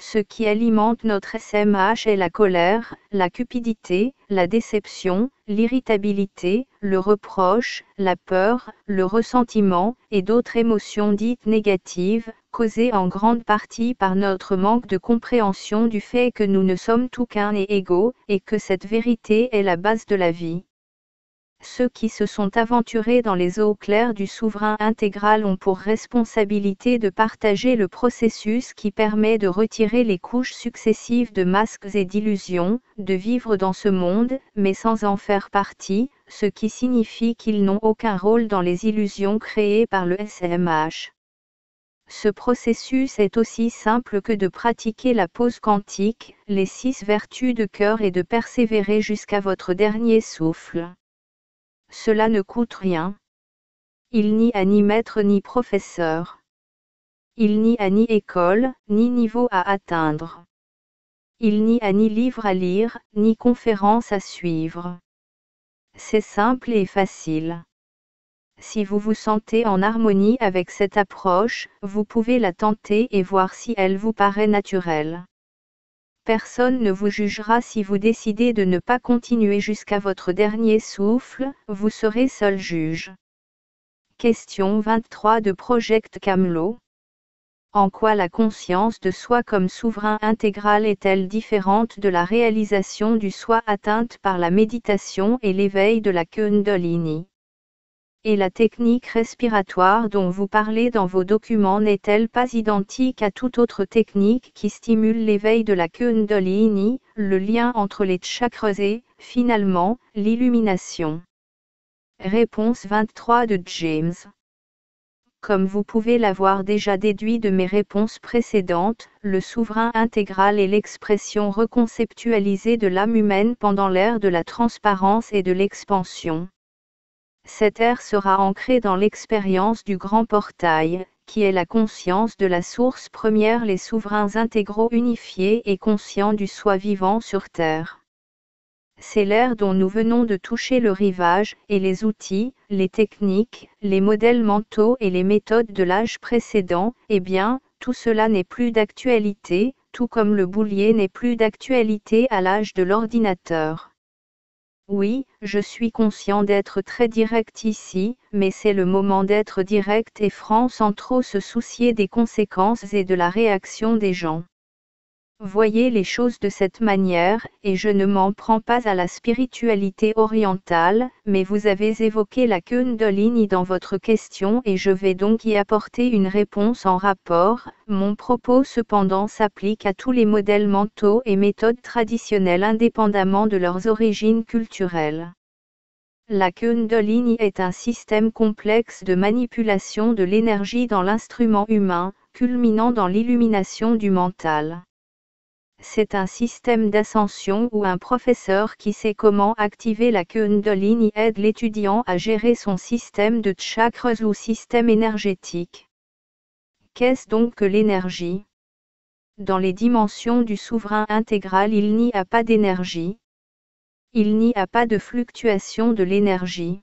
Ce qui alimente notre SMH est la colère, la cupidité, la déception, l'irritabilité, le reproche, la peur, le ressentiment, et d'autres émotions dites négatives, causées en grande partie par notre manque de compréhension du fait que nous ne sommes tout qu'un et égaux, et que cette vérité est la base de la vie. Ceux qui se sont aventurés dans les eaux claires du souverain intégral ont pour responsabilité de partager le processus qui permet de retirer les couches successives de masques et d'illusions, de vivre dans ce monde, mais sans en faire partie, ce qui signifie qu'ils n'ont aucun rôle dans les illusions créées par le SMH. Ce processus est aussi simple que de pratiquer la pause quantique, les 6 vertus de cœur et de persévérer jusqu'à votre dernier souffle. Cela ne coûte rien. Il n'y a ni maître ni professeur. Il n'y a ni école, ni niveau à atteindre. Il n'y a ni livre à lire, ni conférence à suivre. C'est simple et facile. Si vous vous sentez en harmonie avec cette approche, vous pouvez la tenter et voir si elle vous paraît naturelle. Personne ne vous jugera si vous décidez de ne pas continuer jusqu'à votre dernier souffle, vous serez seul juge. Question 23 de Project Camelot. En quoi la conscience de soi comme souverain intégral est-elle différente de la réalisation du soi atteinte par la méditation et l'éveil de la Kundalini? Et la technique respiratoire dont vous parlez dans vos documents n'est-elle pas identique à toute autre technique qui stimule l'éveil de la Kundalini, le lien entre les chakras et, finalement, l'illumination? Réponse 23 de James. Comme vous pouvez l'avoir déjà déduit de mes réponses précédentes, le souverain intégral est l'expression reconceptualisée de l'âme humaine pendant l'ère de la transparence et de l'expansion. Cette ère sera ancrée dans l'expérience du grand portail, qui est la conscience de la source première, les souverains intégraux unifiés et conscients du soi vivant sur Terre. C'est l'ère dont nous venons de toucher le rivage, et les outils, les techniques, les modèles mentaux et les méthodes de l'âge précédent, eh bien, tout cela n'est plus d'actualité, tout comme le boulier n'est plus d'actualité à l'âge de l'ordinateur. Oui, je suis conscient d'être très direct ici, mais c'est le moment d'être direct et franc sans trop se soucier des conséquences et de la réaction des gens. Voyez les choses de cette manière, et je ne m'en prends pas à la spiritualité orientale, mais vous avez évoqué la Kundalini dans votre question et je vais donc y apporter une réponse en rapport. Mon propos cependant s'applique à tous les modèles mentaux et méthodes traditionnelles indépendamment de leurs origines culturelles. La Kundalini est un système complexe de manipulation de l'énergie dans l'instrument humain, culminant dans l'illumination du mental. C'est un système d'ascension où un professeur qui sait comment activer la Kundalini aide l'étudiant à gérer son système de chakras ou système énergétique. Qu'est-ce donc que l'énergie? Dans les dimensions du souverain intégral, il n'y a pas d'énergie. Il n'y a pas de fluctuation de l'énergie.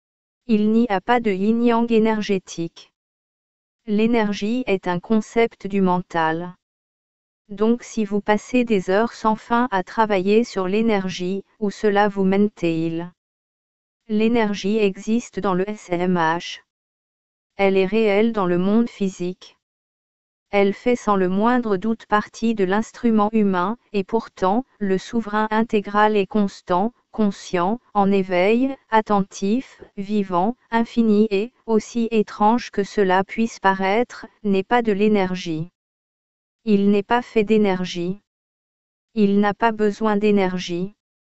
Il n'y a pas de yin-yang énergétique. L'énergie est un concept du mental. Donc si vous passez des heures sans fin à travailler sur l'énergie, où cela vous mène-t-il? L'énergie existe dans le SMH. Elle est réelle dans le monde physique. Elle fait sans le moindre doute partie de l'instrument humain, et pourtant, le souverain intégral est constant, conscient, en éveil, attentif, vivant, infini et, aussi étrange que cela puisse paraître, n'est pas de l'énergie. Il n'est pas fait d'énergie. Il n'a pas besoin d'énergie.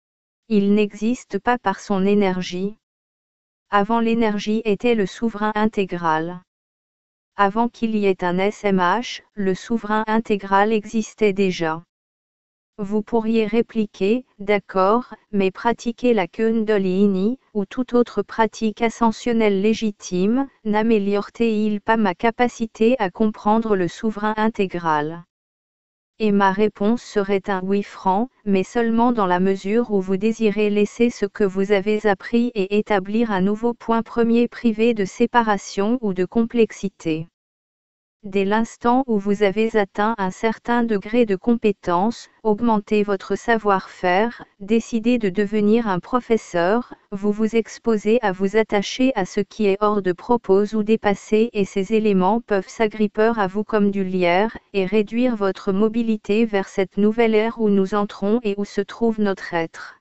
Il n'existe pas par son énergie. Avant l'énergie était le souverain intégral. Avant qu'il y ait un SMH, le souverain intégral existait déjà. Vous pourriez répliquer, d'accord, mais pratiquer la Kundalini, ou toute autre pratique ascensionnelle légitime, n'améliore-t-il pas ma capacité à comprendre le souverain intégral? Et ma réponse serait un oui franc, mais seulement dans la mesure où vous désirez laisser ce que vous avez appris et établir un nouveau point premier privé de séparation ou de complexité. dès l'instant où vous avez atteint un certain degré de compétence, augmenté votre savoir-faire, décidé de devenir un professeur, vous vous exposez à vous attacher à ce qui est hors de propos ou dépassé et ces éléments peuvent s'agripper à vous comme du lierre, et réduire votre mobilité vers cette nouvelle ère où nous entrons et où se trouve notre être.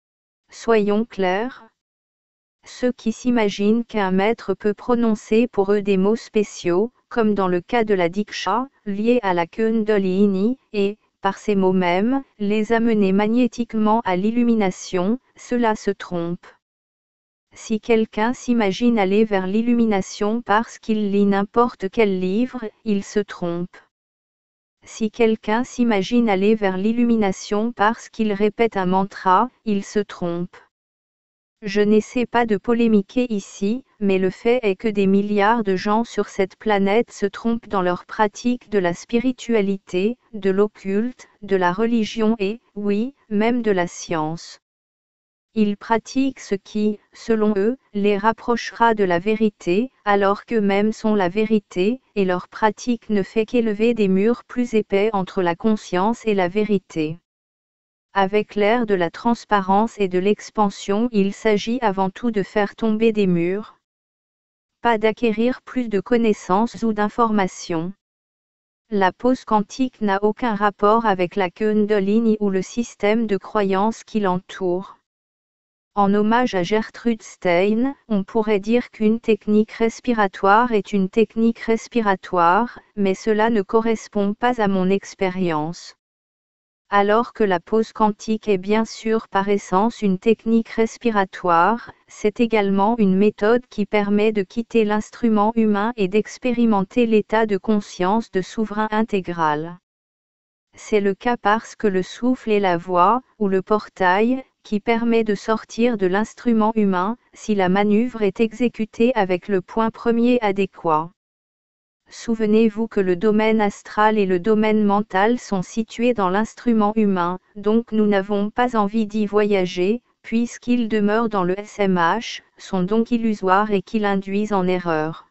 Soyons clairs. Ceux qui s'imaginent qu'un maître peut prononcer pour eux des mots spéciaux, comme dans le cas de la Diksha, liés à la Kundalini, et, par ces mots mêmes, les amener magnétiquement à l'illumination, cela se trompe. Si quelqu'un s'imagine aller vers l'illumination parce qu'il lit n'importe quel livre, il se trompe. Si quelqu'un s'imagine aller vers l'illumination parce qu'il répète un mantra, il se trompe. Je n'essaie pas de polémiquer ici, mais le fait est que des milliards de gens sur cette planète se trompent dans leur pratique de la spiritualité, de l'occulte, de la religion et, oui, même de la science. Ils pratiquent ce qui, selon eux, les rapprochera de la vérité, alors qu'eux-mêmes sont la vérité, et leur pratique ne fait qu'élever des murs plus épais entre la conscience et la vérité. Avec l'ère de la transparence et de l'expansion, il s'agit avant tout de faire tomber des murs, pas d'acquérir plus de connaissances ou d'informations. La pause quantique n'a aucun rapport avec la Kundalini ou le système de croyances qui l'entoure. En hommage à Gertrude Stein, on pourrait dire qu'une technique respiratoire est une technique respiratoire, mais cela ne correspond pas à mon expérience. Alors que la pause quantique est bien sûr par essence une technique respiratoire, c'est également une méthode qui permet de quitter l'instrument humain et d'expérimenter l'état de conscience de souverain intégral. C'est le cas parce que le souffle est la voie, ou le portail, qui permet de sortir de l'instrument humain, si la manœuvre est exécutée avec le point premier adéquat. Souvenez-vous que le domaine astral et le domaine mental sont situés dans l'instrument humain, donc nous n'avons pas envie d'y voyager, puisqu'ils demeurent dans le SMH, sont donc illusoires et qu'ils induisent en erreur.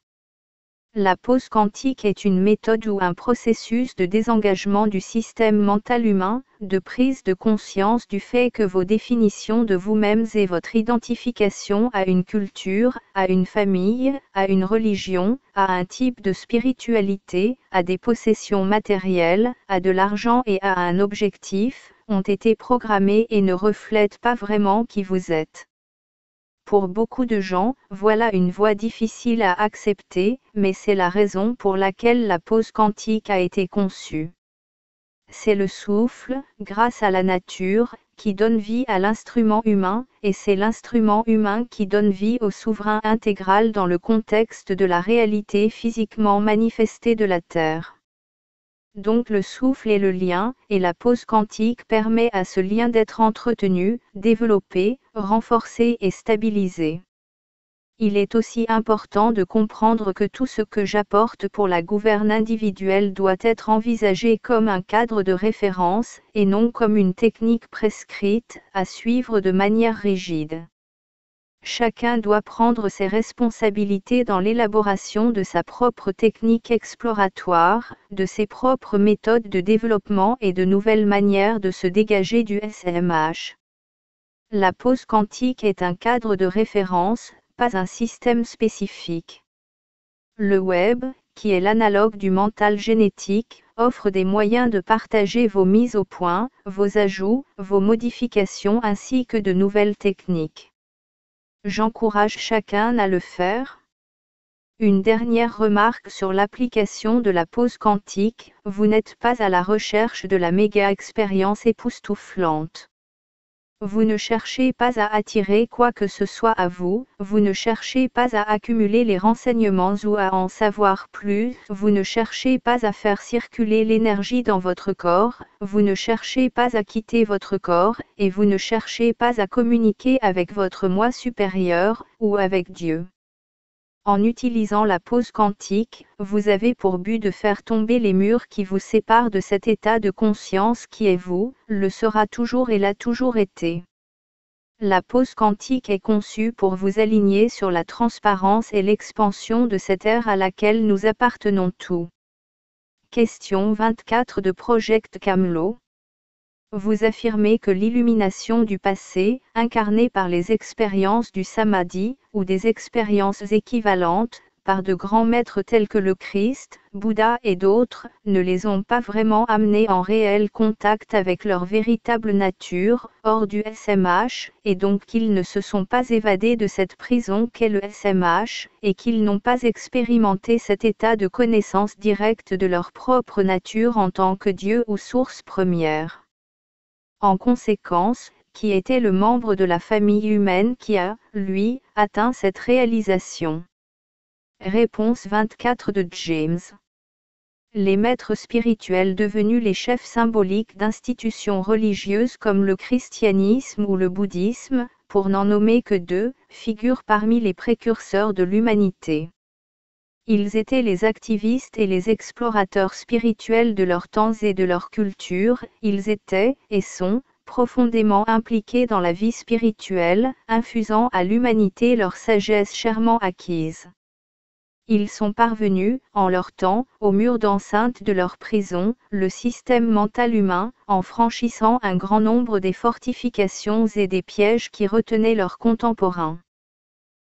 La pause quantique est une méthode ou un processus de désengagement du système mental humain, de prise de conscience du fait que vos définitions de vous-mêmes et votre identification à une culture, à une famille, à une religion, à un type de spiritualité, à des possessions matérielles, à de l'argent et à un objectif, ont été programmées et ne reflètent pas vraiment qui vous êtes. Pour beaucoup de gens, voilà une voie difficile à accepter, mais c'est la raison pour laquelle la pause quantique a été conçue. C'est le souffle, grâce à la nature, qui donne vie à l'instrument humain, et c'est l'instrument humain qui donne vie au souverain intégral dans le contexte de la réalité physiquement manifestée de la Terre. Donc le souffle est le lien, et la pause quantique permet à ce lien d'être entretenu, développé, renforcé et stabilisé. Il est aussi important de comprendre que tout ce que j'apporte pour la gouverne individuelle doit être envisagé comme un cadre de référence, et non comme une technique prescrite, à suivre de manière rigide. Chacun doit prendre ses responsabilités dans l'élaboration de sa propre technique exploratoire, de ses propres méthodes de développement et de nouvelles manières de se dégager du SMH. La pause quantique est un cadre de référence, pas un système spécifique. Le web, qui est l'analogue du mental génétique, offre des moyens de partager vos mises au point, vos ajouts, vos modifications ainsi que de nouvelles techniques. J'encourage chacun à le faire. Une dernière remarque sur l'application de la pause quantique, vous n'êtes pas à la recherche de la méga-expérience époustouflante. Vous ne cherchez pas à attirer quoi que ce soit à vous, vous ne cherchez pas à accumuler les renseignements ou à en savoir plus, vous ne cherchez pas à faire circuler l'énergie dans votre corps, vous ne cherchez pas à quitter votre corps, et vous ne cherchez pas à communiquer avec votre moi supérieur, ou avec Dieu. En utilisant la pause quantique, vous avez pour but de faire tomber les murs qui vous séparent de cet état de conscience qui est vous, le sera toujours et l'a toujours été. La pause quantique est conçue pour vous aligner sur la transparence et l'expansion de cette ère à laquelle nous appartenons tous. Question 24 de Project Camelot. Vous affirmez que l'illumination du passé, incarnée par les expériences du Samadhi, ou des expériences équivalentes, par de grands maîtres tels que le Christ, Bouddha et d'autres, ne les ont pas vraiment amenés en réel contact avec leur véritable nature, hors du SMH, et donc qu'ils ne se sont pas évadés de cette prison qu'est le SMH, et qu'ils n'ont pas expérimenté cet état de connaissance directe de leur propre nature en tant que Dieu ou source première. En conséquence, qui était le membre de la famille humaine qui a, lui, atteint cette réalisation? Réponse 24 de James. Les maîtres spirituels devenus les chefs symboliques d'institutions religieuses comme le christianisme ou le bouddhisme, pour n'en nommer que deux, figurent parmi les précurseurs de l'humanité. Ils étaient les activistes et les explorateurs spirituels de leur temps et de leur culture, ils étaient, et sont, profondément impliqués dans la vie spirituelle, infusant à l'humanité leur sagesse chèrement acquise. Ils sont parvenus, en leur temps, au mur d'enceinte de leur prison, le système mental humain, en franchissant un grand nombre des fortifications et des pièges qui retenaient leurs contemporains.